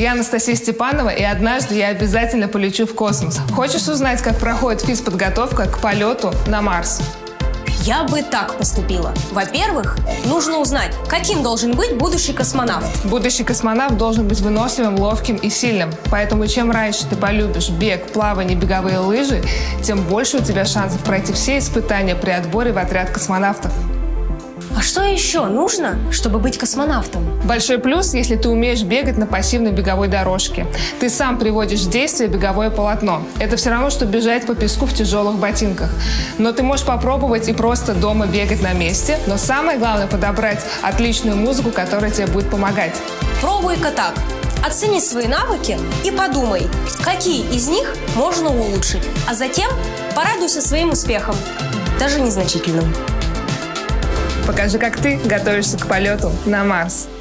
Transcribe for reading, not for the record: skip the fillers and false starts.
Я Анастасия Степанова, и однажды я обязательно полечу в космос. Хочешь узнать, как проходит физподготовка к полету на Марс? Я бы так поступила. Во-первых, нужно узнать, каким должен быть будущий космонавт. Будущий космонавт должен быть выносливым, ловким и сильным. Поэтому чем раньше ты полюбишь бег, плавание, беговые лыжи, тем больше у тебя шансов пройти все испытания при отборе в отряд космонавтов. А что еще нужно, чтобы быть космонавтом? Большой плюс, если ты умеешь бегать на пассивной беговой дорожке. Ты сам приводишь в действие беговое полотно. Это все равно, что бежать по песку в тяжелых ботинках. Но ты можешь попробовать и просто дома бегать на месте. Но самое главное – подобрать отличную музыку, которая тебе будет помогать. Пробуй-ка так. Оцени свои навыки и подумай, какие из них можно улучшить. А затем порадуйся своим успехом, даже незначительным. Покажи, как ты готовишься к полету на Марс.